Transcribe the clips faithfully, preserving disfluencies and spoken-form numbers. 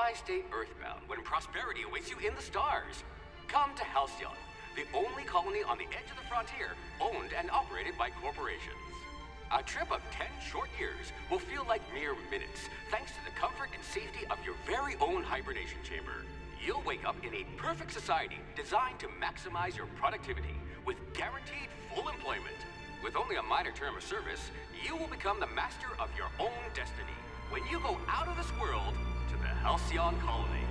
why stay earthbound when prosperity awaits you in the stars? Come to Halcyon, the only colony on the edge of the frontier, owned and operated by corporations. A trip of ten short years will feel like mere minutes, thanks to the comfort and safety of your very own hibernation chamber. You'll wake up in a perfect society designed to maximize your productivity, with guaranteed full employment. With only a minor term of service, you will become the master of your own destiny when you go out of this world to the Halcyon colony.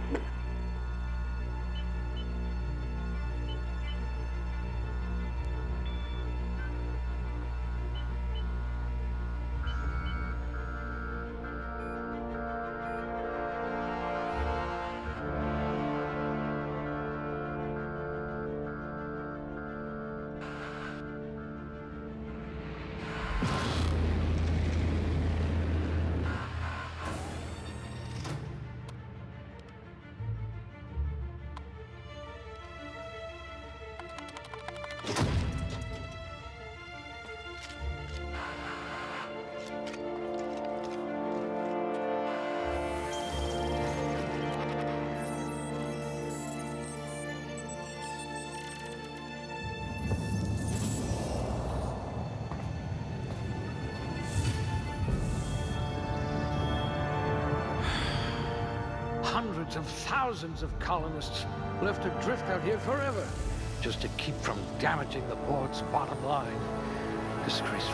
Hundreds of thousands of colonists left adrift out here forever, just to keep from damaging the port's bottom line. Disgraceful.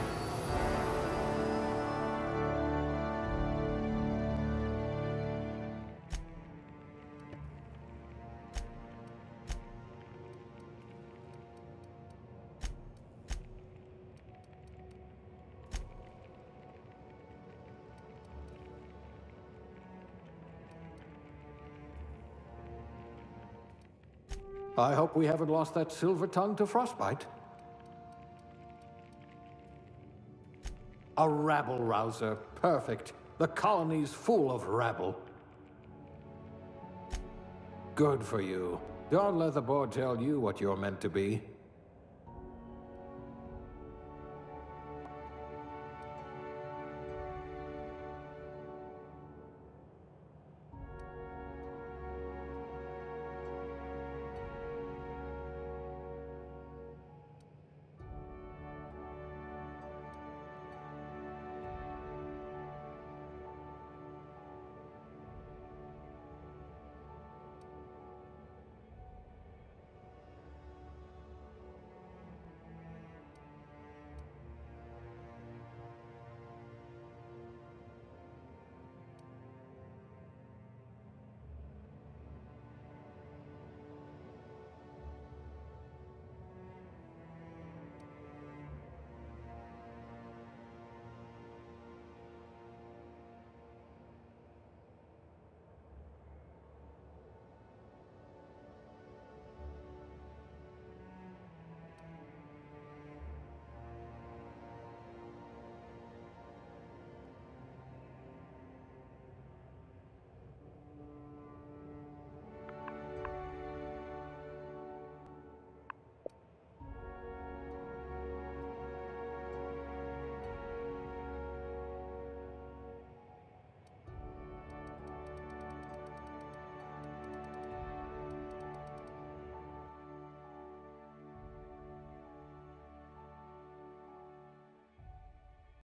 I hope we haven't lost that silver tongue to frostbite. A rabble-rouser. Perfect. The colony's full of rabble. Good for you. Don't let the board tell you what you're meant to be.